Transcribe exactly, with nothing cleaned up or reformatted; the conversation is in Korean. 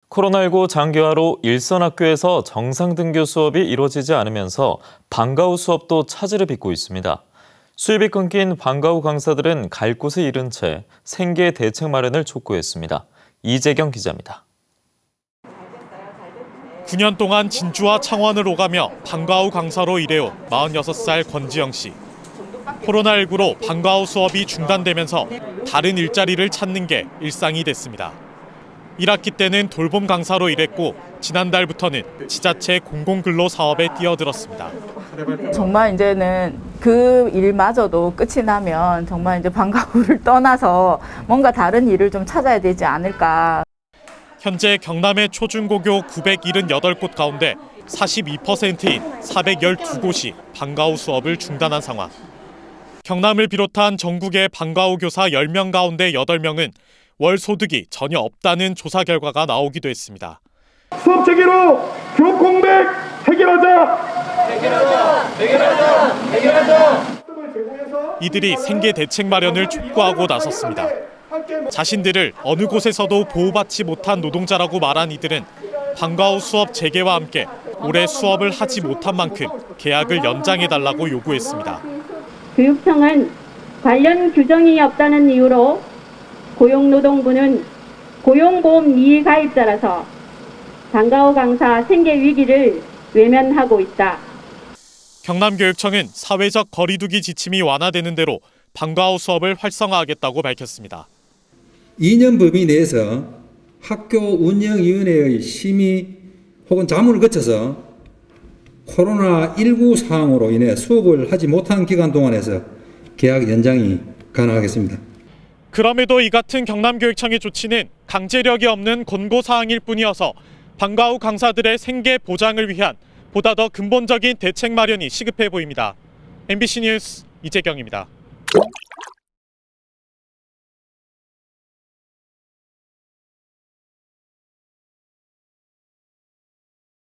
코로나십구 장기화로 일선학교에서 정상 등교 수업이 이루어지지 않으면서 방과 후 수업도 차질을 빚고 있습니다. 수입이 끊긴 방과 후 강사들은 갈 곳을 잃은 채 생계 대책 마련을 촉구했습니다. 이재경 기자입니다. 구 년 동안 진주와 창원을 오가며 방과 후 강사로 일해온 마흔여섯 살 권지영 씨. 코로나십구로 방과 후 수업이 중단되면서 다른 일자리를 찾는 게 일상이 됐습니다. 일 학기 때는 돌봄 강사로 일했고 지난달부터는 지자체 공공근로 사업에 뛰어들었습니다. 정말 이제는 그 일마저도 끝이 나면 정말 이제 방과 후를 떠나서 뭔가 다른 일을 좀 찾아야 되지 않을까. 현재 경남의 초중고교 구백칠십팔 곳 가운데 사십이 퍼센트인 사백십이 곳이 방과 후 수업을 중단한 상황. 경남을 비롯한 전국의 방과 후 교사 열 명 가운데 여덟 명은 월 소득이 전혀 없다는 조사 결과가 나오기도 했습니다. 수업 체계로 교육 공백 해결하자! 해결하자! 해결하자! 해결하자! 이들이 생계 대책 마련을 촉구하고 나섰습니다. 자신들을 어느 곳에서도 보호받지 못한 노동자라고 말한 이들은 방과 후 수업 재개와 함께 올해 수업을 하지 못한 만큼 계약을 연장해달라고 요구했습니다. 교육청은 관련 규정이 없다는 이유로 고용노동부는 고용보험 이의 가입자라서 방과 후 강사 생계 위기를 외면하고 있다. 경남교육청은 사회적 거리두기 지침이 완화되는 대로 방과 후 수업을 활성화하겠다고 밝혔습니다. 이 년 범위 내에서 학교 운영위원회의 심의 혹은 자문을 거쳐서 코로나 십구 상황으로 인해 수업을 하지 못한 기간 동안에서 계약 연장이 가능하겠습니다. 그럼에도 이 같은 경남교육청의 조치는 강제력이 없는 권고사항일 뿐이어서 방과 후 강사들의 생계 보장을 위한 보다 더 근본적인 대책 마련이 시급해 보입니다. 엠비씨 뉴스 이재경입니다.